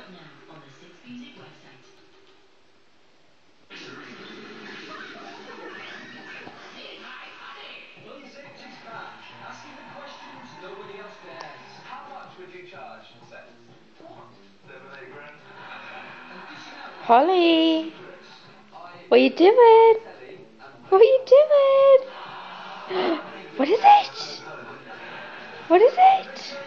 Well, you say she's back, asking the questions nobody else dares. How much would you charge for sex? What? 7, 8 grand. And dishing out Holly, secrets. what are you doing? What are you doing? What is it? What is it?